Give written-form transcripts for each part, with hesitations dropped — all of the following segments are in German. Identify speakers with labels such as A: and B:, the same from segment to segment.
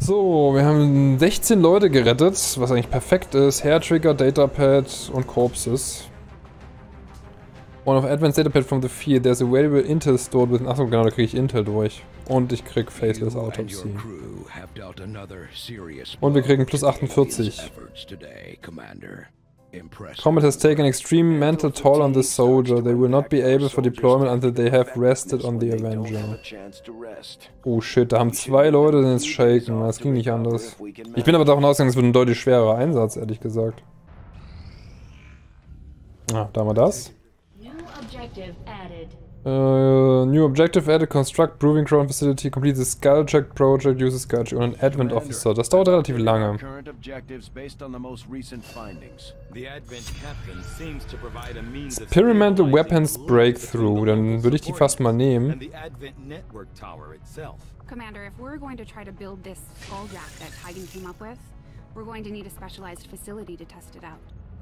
A: So, wir haben 16 Leute gerettet, was eigentlich perfekt ist. Hairtrigger, Datapad und Corpses. One of advanced Datapad from the field. There's a valuable Intel stored with... Achso, genau, da kriege ich Intel durch. Und ich krieg Faceless Autopsy. Und wir kriegen plus 48. Combat has taken extreme mental toll on the soldier. They will not be able for deployment until they have rested on the Avenger. Oh shit, da haben 2 Leute den jetzt shaken. Das ging nicht anders. Ich bin aber davon ausgegangen, es wird ein deutlich schwerer Einsatz, ehrlich gesagt. Ah, da haben wir das. New objective added, construct proving ground facility, complete the Skull Check project, use the Skull Check und ein Advent Officer. Das dauert relativ lange. Experimental Weapons Breakthrough, dann würde ich die fast mal nehmen.
B: Commander, if we're going to try to build this Skulljack that Tigan came up with, we're going to need a specialized facility to test it out.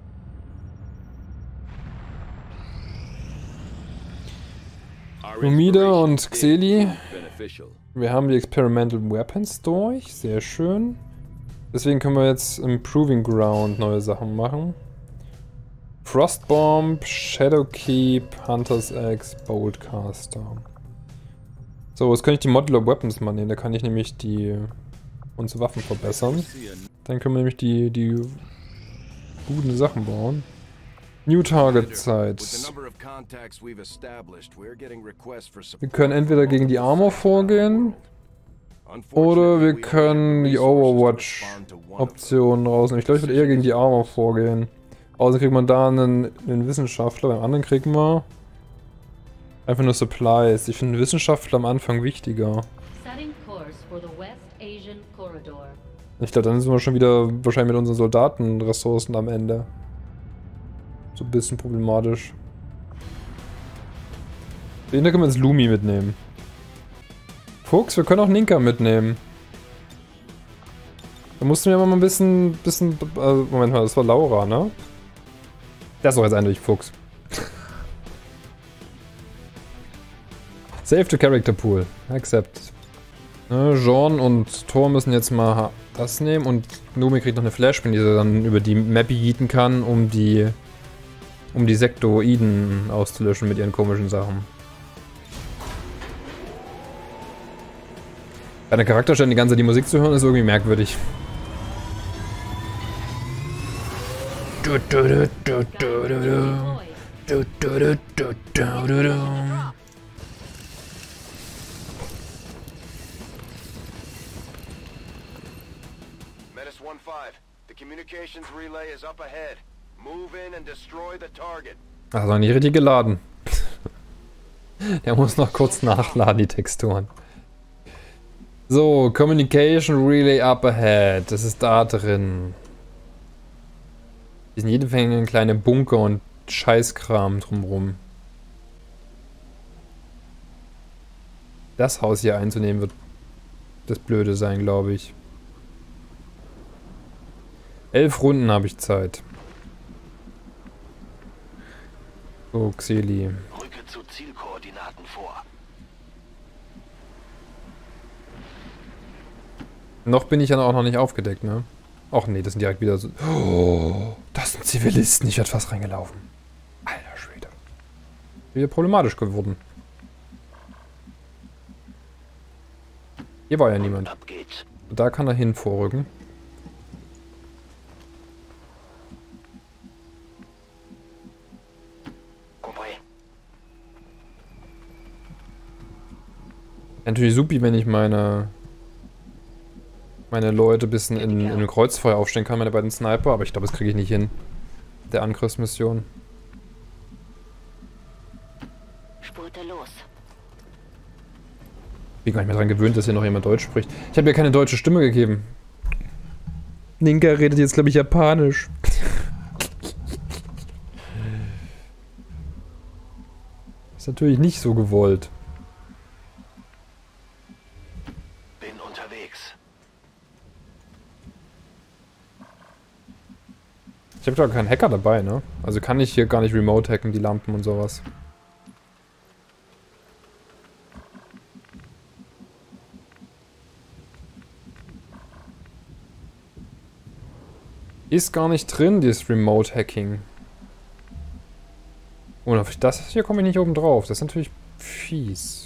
A: Numida und Xeli. Wir haben die Experimental Weapons durch. Sehr schön. Deswegen können wir jetzt im Proving Ground neue Sachen machen. Frostbomb, Shadowkeep, Hunter's Axe, Boltcaster. So, jetzt kann ich die Modular Weapons mal nehmen. Da kann ich nämlich unsere Waffen verbessern. Dann können wir nämlich die guten Sachen bauen. New Target Zeit. Wir können entweder gegen die Armor vorgehen oder wir können die Overwatch Option rausnehmen. Ich glaube, ich würde eher gegen die Armor vorgehen. Außerdem kriegt man da einen Wissenschaftler, beim anderen kriegt man einfach nur Supplies. Ich finde Wissenschaftler am Anfang wichtiger. Ich glaube, dann sind wir schon wieder wahrscheinlich mit unseren Soldatenressourcen am Ende. So ein bisschen problematisch. Den da können wir jetzt Lumi mitnehmen. Fuchs, wir können auch Ninka mitnehmen. Da mussten wir mal ein bisschen Moment mal, das war Laura, ne? Das ist doch jetzt eindeutig Fuchs. Save to Character Pool. Accept. Ne, Jean und Thor müssen jetzt mal das nehmen und Lumi kriegt noch eine Flashbang, die sie dann über die Map yeeten kann, um die Sektoiden auszulöschen mit ihren komischen Sachen. Bei der Charakterstelle die ganze Zeit die Musik zu hören, ist irgendwie merkwürdig.
C: Menace 1-5, the communications relay is up ahead. Move in and destroy the target.
A: Also nicht richtig geladen. Der muss noch kurz nachladen, die Texturen. So, Communication Relay up ahead. Das ist da drin. Hier sind jede Menge kleine Bunker und Scheißkram drumrum. Das Haus hier einzunehmen wird das Blöde sein, glaube ich. 11 Runden habe ich Zeit. So, Xeli.
C: Rücke zu Zielkoordinaten vor.
A: Noch bin ich ja auch noch nicht aufgedeckt, ne? Och nee, das sind direkt wieder so... Oh, das sind Zivilisten. Ich werde fast reingelaufen. Alter Schwede. Wieder problematisch geworden. Hier war ja niemand.
C: Ab geht's.
A: Da kann er hin vorrücken. Natürlich supi, wenn ich meine Leute ein bisschen in einem Kreuzfeuer aufstellen kann, meine beiden Sniper, aber ich glaube, das kriege ich nicht hin. Der Angriffsmission.
D: Spurte los.
A: Bin gar nicht mehr dran gewöhnt, dass hier noch jemand Deutsch spricht. Ich habe ja keine deutsche Stimme gegeben. Ninka redet jetzt, glaube ich, Japanisch. Ist natürlich nicht so gewollt. Ich habe doch keinen Hacker dabei, ne? Also kann ich hier gar nicht remote hacken, die Lampen und sowas. Ist gar nicht drin, dieses Remote Hacking. Und auf das hier komme ich nicht oben drauf. Das ist natürlich fies.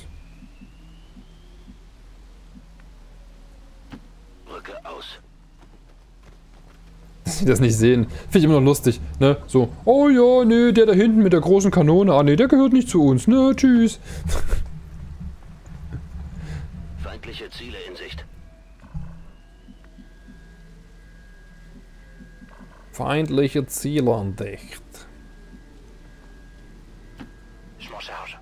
C: Brücke aus.
A: Dass sie das nicht sehen. Finde ich immer noch lustig, ne? So, oh ja, nee, der da hinten mit der großen Kanone. Ah, nee, der gehört nicht zu uns. Ne, tschüss.
C: Feindliche Ziele in Sicht.
A: Feindliche Ziele an Dicht.
C: Je m'en charge.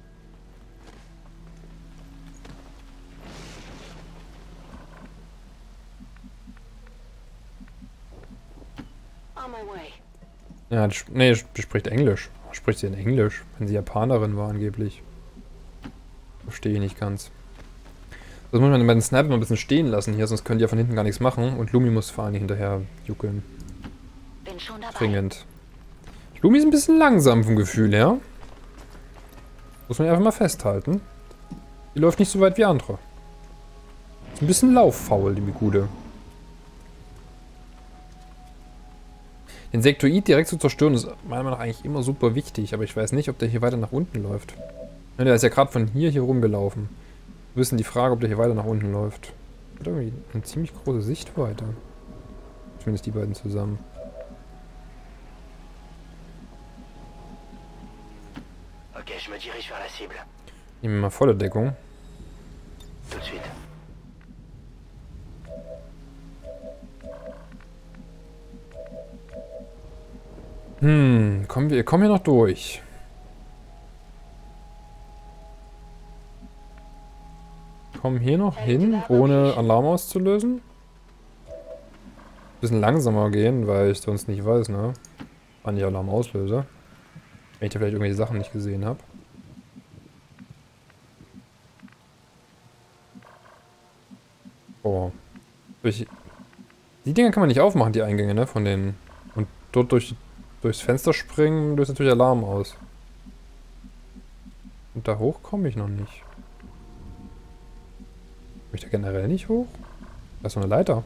D: On my way.
A: Ja, nee, die spricht Englisch. Spricht sie in Englisch? Wenn sie Japanerin war angeblich. Verstehe ich nicht ganz. Das muss man bei den Sniper mal ein bisschen stehen lassen hier, sonst können die ja von hinten gar nichts machen. Und Lumi muss vor allem hinterher juckeln.
D: Bin schon dabei.
A: Dringend. Lumi ist ein bisschen langsam vom Gefühl her. Muss man einfach mal festhalten. Die läuft nicht so weit wie andere. Ist ein bisschen lauffaul, die Gute. Den Sektoid direkt zu zerstören ist meiner Meinung nach eigentlich immer super wichtig, aber ich weiß nicht, ob der hier weiter nach unten läuft. Ja, der ist ja gerade von hier rumgelaufen. Wir wissen die Frage, ob der hier weiter nach unten läuft. Hat irgendwie eine ziemlich große Sichtweite. Zumindest die beiden zusammen.
C: Okay, je me dirige vers la cible.
A: Nehmen wir mal volle Deckung.
C: Tout de suite.
A: Wir kommen hier noch durch. Kommen hier noch hin, ohne Alarm auszulösen. Bisschen langsamer gehen, weil ich sonst nicht weiß, ne? Wann ich Alarm auslöse. Wenn ich da vielleicht irgendwelche Sachen nicht gesehen habe. Oh. Die Dinger kann man nicht aufmachen, die Eingänge, ne? Von den. Und dort durchs Fenster springen, löst natürlich Alarm aus. Und da hoch komme ich noch nicht. Komme ich da generell nicht hoch? Da ist so eine Leiter.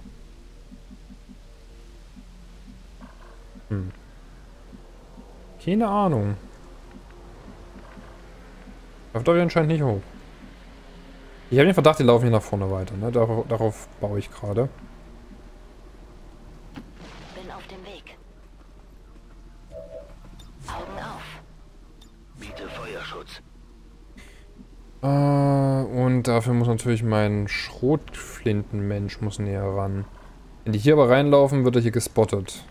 A: Keine Ahnung. Da darf ich anscheinend nicht hoch. Ich habe den Verdacht, die laufen hier nach vorne weiter. Ne? Darauf baue ich gerade.
D: Bin auf dem Weg. Augen auf.
C: Biete Feuerschutz.
A: Und dafür muss natürlich mein Schrotflintenmensch muss näher ran. Wenn die hier aber reinlaufen, wird er hier gespottet.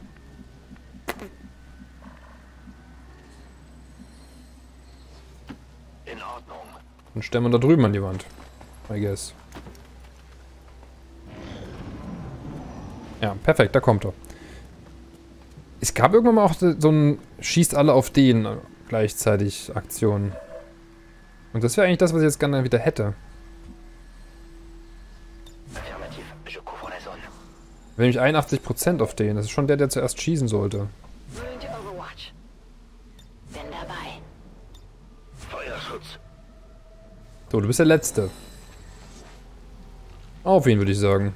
C: In Ordnung.
A: Dann stellen wir da drüben an die Wand. I guess. Ja, perfekt, da kommt er. Es gab irgendwann mal auch so ein Schießt alle auf den gleichzeitig Aktion. Und das wäre eigentlich das, was ich jetzt gerne wieder hätte.
C: Affirmativ, je couvre la zone.
A: Nämlich 81% auf den. Das ist schon der zuerst schießen sollte.
D: Moving to Overwatch. Bin dabei.
C: Feuerschutz.
A: So, du bist der Letzte. Auf ihn, würde ich sagen.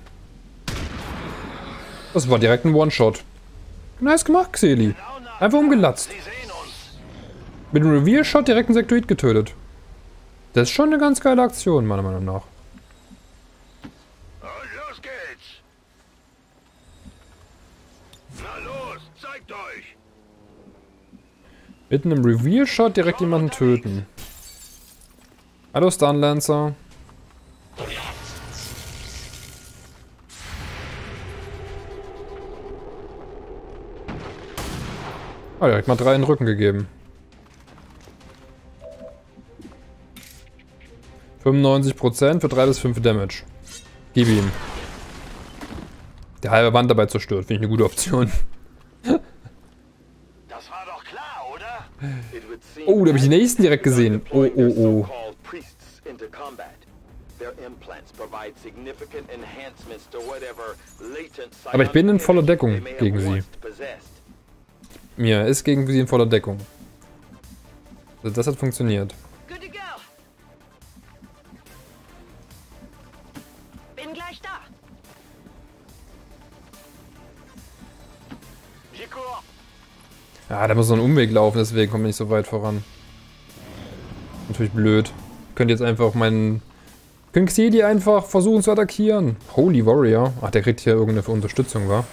A: Das war direkt ein One-Shot. Nice gemacht, Xeli. Einfach umgelatzt.
C: Sie sehen uns.
A: Mit dem Reveal-Shot direkt einen Sektoid getötet. Das ist schon eine ganz geile Aktion, meiner Meinung nach.
C: Und los geht's. Na los, zeigt euch.
A: Mit einem Reveal-Shot direkt jemanden töten. Hallo Stunlancer. Ah, direkt mal 3 in den Rücken gegeben. 95% für 3 bis 5 Damage. Gib ihm. Der halbe Wand dabei zerstört. Finde ich eine gute Option.
C: Das war doch klar, oder?
A: Oh, da habe ich den nächsten direkt gesehen. Oh, oh, oh. Aber ich bin in voller Deckung gegen sie. Mir ist gegen sie in voller Deckung. Also das hat funktioniert.
D: Good to go. Bin gleich da.
A: Ja, da muss so ein Umweg laufen, deswegen kommen wir nicht so weit voran. Natürlich blöd. Könnt jetzt einfach meinen... Können Xedi einfach versuchen zu attackieren. Holy Warrior. Ach, der kriegt hier irgendeine Unterstützung, wa?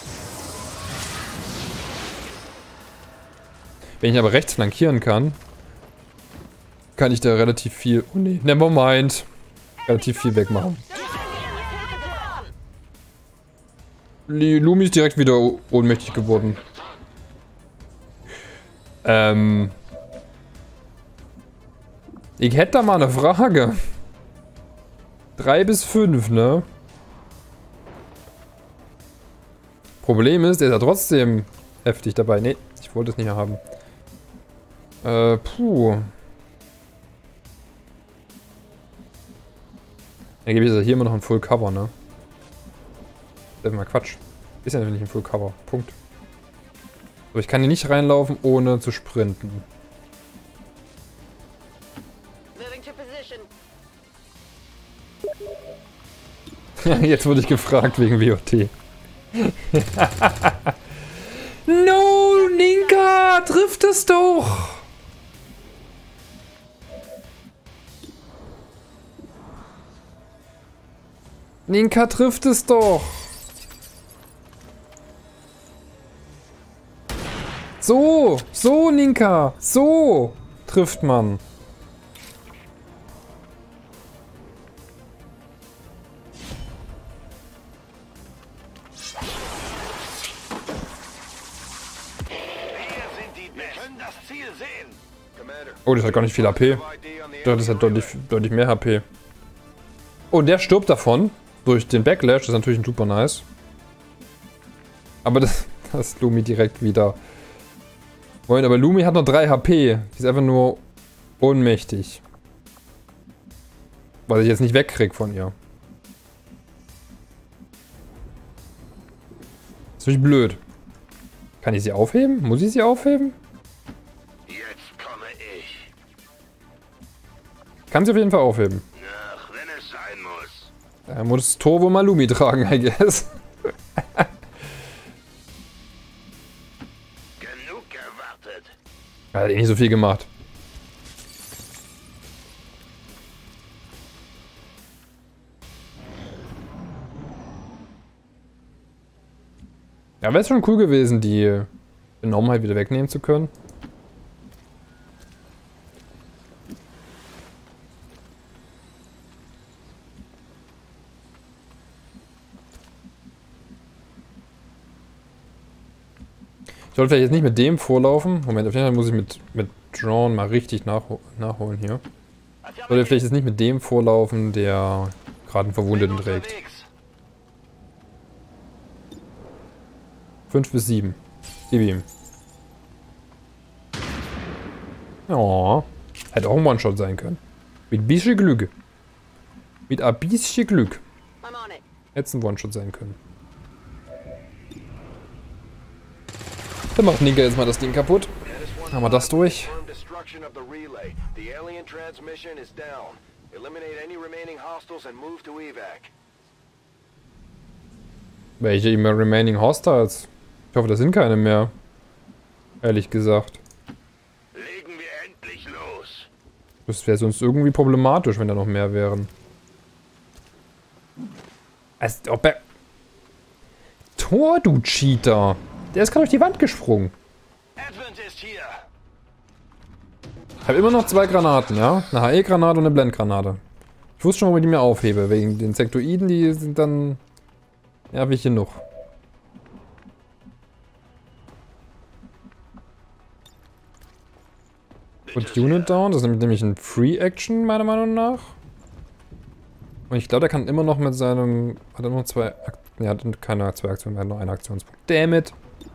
A: Wenn ich aber rechts flankieren kann, kann ich da relativ viel... Oh nee, nevermind. Relativ viel wegmachen. Lumi ist direkt wieder ohnmächtig geworden. Ich hätte da mal eine Frage. 3 bis 5, ne? Problem ist, der ist ja trotzdem heftig dabei. Ne, ich wollte es nicht mehr haben. Puh. Dann gebe ich jetzt hier immer noch ein Full Cover, ne? Das ist mal Quatsch. Ist ja nicht ein Full Cover. Punkt. Aber ich kann hier nicht reinlaufen, ohne zu sprinten. Jetzt wurde ich gefragt wegen WOT. No, Ninka, trifft es doch! Ninka trifft es doch! So, Ninka, so trifft man. Oh, das hat gar nicht viel HP. Das hat deutlich mehr HP. Oh, der stirbt davon. Durch den Backlash. Das ist natürlich super nice. Aber das ist Lumi direkt wieder. Moment, aber Lumi hat noch 3 HP. Die ist einfach nur ohnmächtig. Was ich jetzt nicht wegkrieg von ihr. Das ist natürlich blöd. Kann ich sie aufheben? Muss ich sie aufheben?
C: Jetzt komme ich.
A: Kann sie auf jeden Fall aufheben.
C: Ach, wenn es sein muss.
A: Da muss Turbo mal Lumi tragen, I guess.
C: Genug gewartet.
A: Er hat eh nicht so viel gemacht. Ja, wäre es schon cool gewesen, die Benommenheit wieder wegnehmen zu können. Ich sollte vielleicht jetzt nicht mit dem vorlaufen. Moment, auf jeden Fall muss ich mit Drawn mal richtig nachholen hier. Ich sollte vielleicht jetzt nicht mit dem vorlaufen, der gerade einen Verwundeten trägt. 5 bis 7. Gib ihm. Oh. Hätte auch ein One-Shot sein können. Mit ein bisschen Glück. Mit ein bisschen Glück. Hätte es ein One-Shot sein können. Dann macht Ninka jetzt mal das Ding kaputt. Haben wir das durch. Welche immer Remaining Hostiles? Ich hoffe, das sind keine mehr. Ehrlich gesagt.
C: Legen wir endlich los.
A: Das wäre sonst irgendwie problematisch, wenn da noch mehr wären. Als ob er... Tor, du Cheater! Der ist gerade durch die Wand gesprungen.
C: Advent ist hier.
A: Ich habe immer noch 2 Granaten, ja? Eine HE-Granate und eine Blendgranate. Ich wusste schon, warum ich die mir aufhebe. Wegen den Sektoiden, die sind dann... nervig genug. Und Unit down, das ist nämlich ein Free-Action, meiner Meinung nach. Und ich glaube, der kann immer noch mit seinem... Hat er noch 2... Ne, hat keine 2 Aktionen, er hat nur 1 Aktionspunkt. Damn it!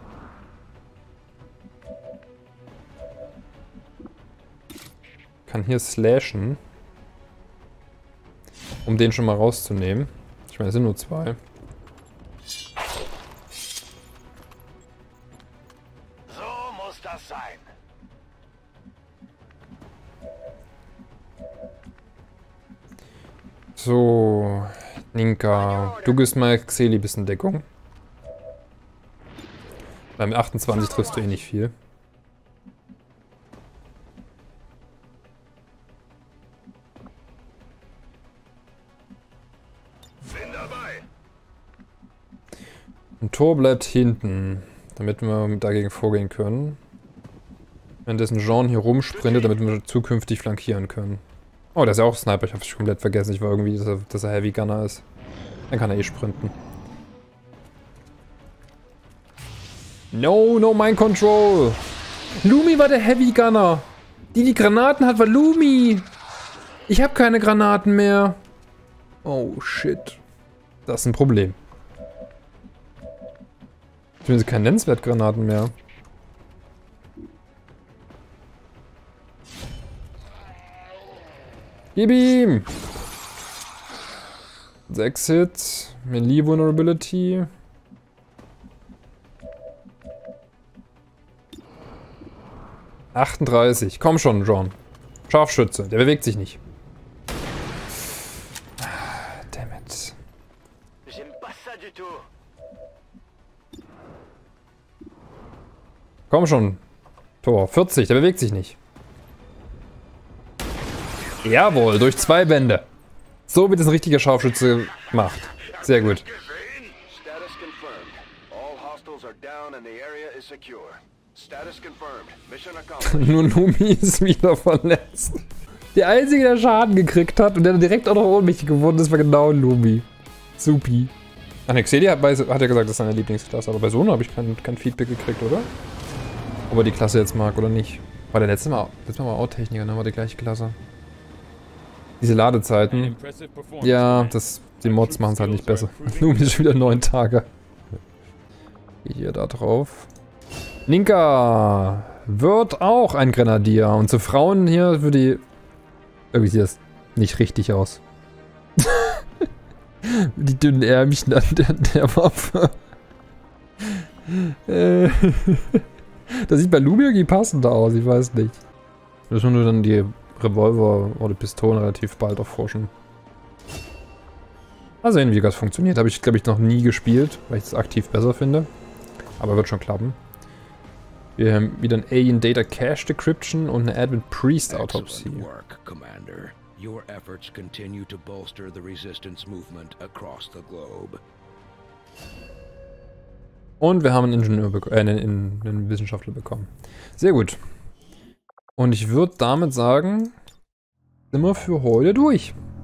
A: Kann hier slashen. Um den schon mal rauszunehmen. Ich meine, es sind nur 2.
C: So muss das sein.
A: So, Ninka, du gibst mal Xeli ein bisschen Deckung. Beim 28 triffst du eh nicht viel.
C: Bin dabei.
A: Ein Tor bleibt hinten, damit wir dagegen vorgehen können. Währenddessen Jean hier rumsprintet, damit wir zukünftig flankieren können. Oh, der ist ja auch Sniper, ich hab's komplett vergessen. Ich war irgendwie, dass er Heavy Gunner ist. Dann kann er eh sprinten. No, Mind Control! Lumi war der Heavy Gunner! Die Granaten hat, war Lumi! Ich habe keine Granaten mehr! Oh, shit. Das ist ein Problem. Zumindest keine Nennenswertgranaten mehr. Gib ihm! 6 Hits. Melee Vulnerability. ...38. Komm schon, John. Scharfschütze. Der bewegt sich nicht. Damn it. Komm schon. Tor. 40. Der bewegt sich nicht. Jawohl, durch 2 Wände. So wird es ein richtiger Scharfschütze gemacht. Sehr gut. Nur Lumi ist wieder verletzt. Der Einzige, der Schaden gekriegt hat und der direkt auch noch ohnmächtig geworden ist, war genau Lumi. Supi. Ach ne, Xelia hat ja gesagt, das ist seine Lieblingsklasse, aber bei Sono habe ich kein Feedback gekriegt, oder? Ob er die Klasse jetzt mag oder nicht. War der letzte Mal war auch Techniker, ne? War die gleiche Klasse. Diese Ladezeiten. Ja, die Mods machen es halt nicht besser. Lumi ist schon wieder 9 Tage. Hier da drauf. Ninka wird auch ein Grenadier. Und zu Frauen hier für die... Irgendwie sieht das nicht richtig aus. Die dünnen Ärmchen an der Waffe. Das sieht bei Lumi irgendwie passender aus, ich weiß nicht. Müssen wir nur dann die Revolver oder Pistolen relativ bald erforschen. Mal sehen, wie das funktioniert. Habe ich, glaube ich, noch nie gespielt, weil ich es aktiv besser finde. Aber wird schon klappen. Wir haben wieder ein Alien Data Cache Decryption und eine Advent Priest Autopsie.
E: Your efforts continue to bolster the resistance movement across the globe.
A: Und wir haben einen Ingenieur einen Wissenschaftler bekommen. Sehr gut. Und ich würde damit sagen, sind wir für heute durch.